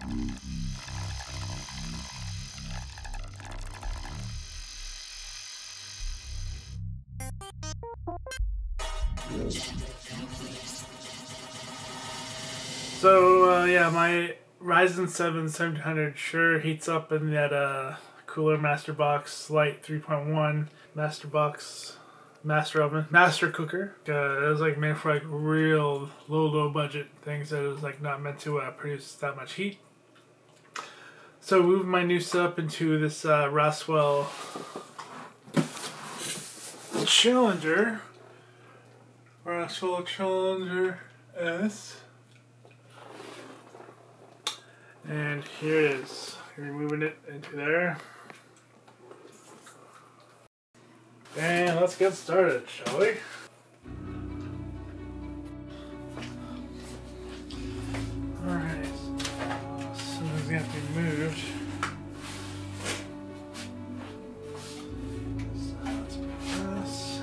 So yeah, my Ryzen 7 1700 sure heats up in that cooler Masterbox Lite 3.1 Masterbox Master Oven Master Cooker. It was like made for like real low budget things that was like not meant to produce that much heat. So I moved my new setup into this Roswell Challenger S. And here it is. We're moving it into there. And let's get started, shall we? Alright, so it's going to be moved. So let's put this.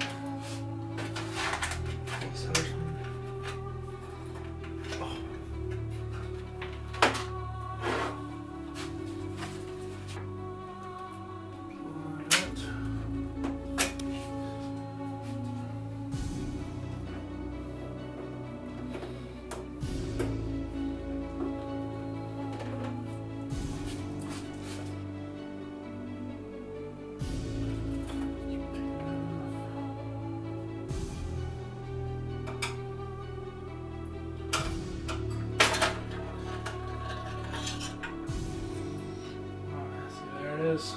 Is.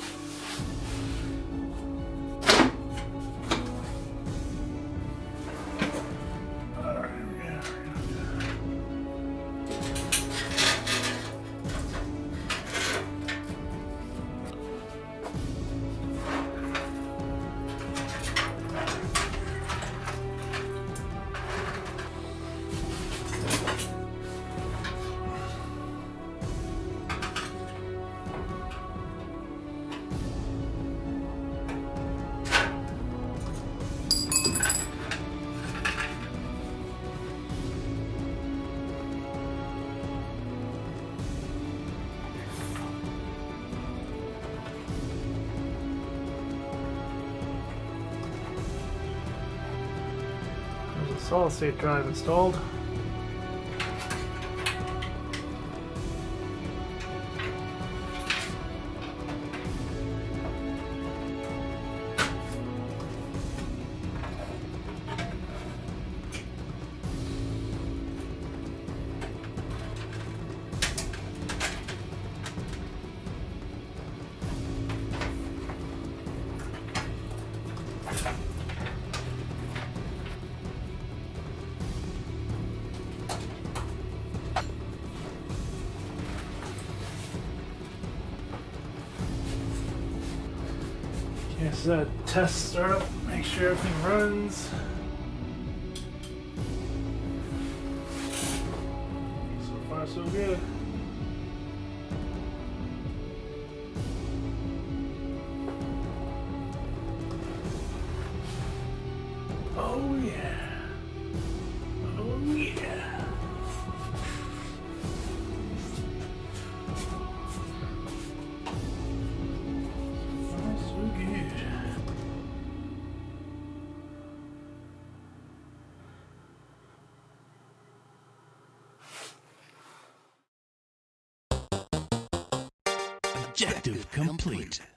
Solid state drive installed. Here's a test startup, make sure everything runs. So far so good. Oh yeah. Oh yeah. Objective complete.